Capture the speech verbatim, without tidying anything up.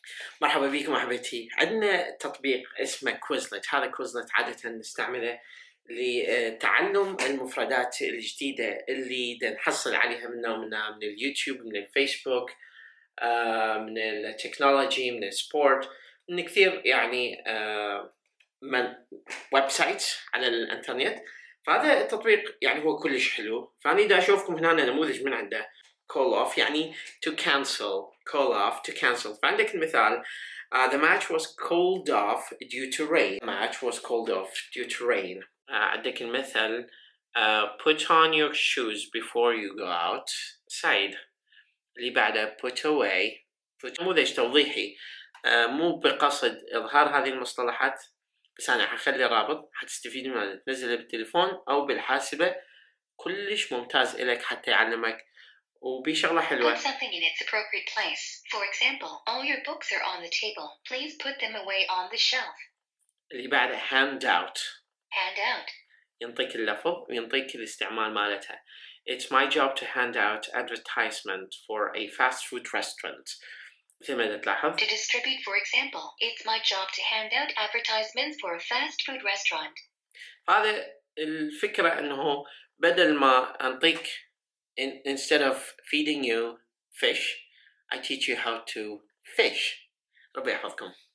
مرحبا بكم أحبتي. عندنا تطبيق اسمه كويزلت. هذا كويزلت عادة نستعمله لتعلم المفردات الجديدة اللي نحصل عليها منا ومنا من اليوتيوب، من الفيسبوك، آه، من التكنولوجي، من السبورت، من كثير يعني آه، من ويب سايت على الانترنت. فهذا التطبيق يعني هو كلش حلو. فأنا دا أشوفكم هنا نموذج من عنده call off، يعني to cancel، call off to cancel. فعندك المثال uh, the match was called off due to rain. The match was called off due to rain. uh, عندك المثل uh, put on your shoes before you go out outside. اللي بعده put away. put نموذج توضيحي، uh, مو بقصد إظهار هذه المصطلحات، بس أنا حخلي رابط حتستفيد منه، تنزله بالتليفون أو بالحاسبة. كلش ممتاز إلك حتى يعلمك، وبشغلة حلوة. Put something in its appropriate place. For example, all your books are on the table. Please put them away on the shelf. اللي بعده hand out. Hand out. ينطيك اللفظ وينطيك الاستعمال مالتها. It's my job to hand out advertisement for a fast food restaurant. مثل ما تلاحظ. To distribute, for example, it's my job to hand out advertisements for a fast food restaurant. هذا الفكرة أنه بدل ما أنطيك instead of feeding you fish, I teach you how to fish. ربي يحفظكم.